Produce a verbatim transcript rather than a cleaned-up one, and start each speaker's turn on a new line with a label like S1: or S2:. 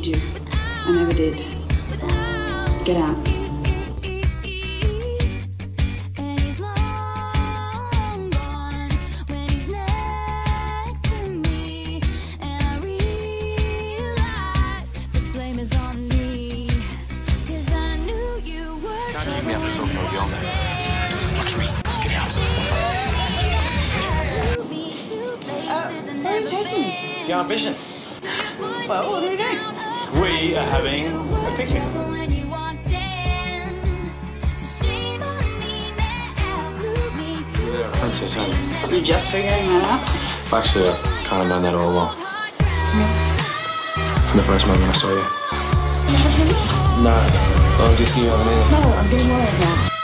S1: need you. I never did. Get out.
S2: Don't keep me up to talking all your night. Watch me. Get out.
S1: Uh, where are you taking me?
S2: Beyond vision.
S1: Well, what are we doing?
S2: We are having a picnic. You're a princess, aren't you?
S1: You just figuring that out?
S2: Actually, I've kind of known that all along. From the first moment I saw you.
S1: You have a
S2: No, I don't see you having anything.
S1: No, I'm getting worried now.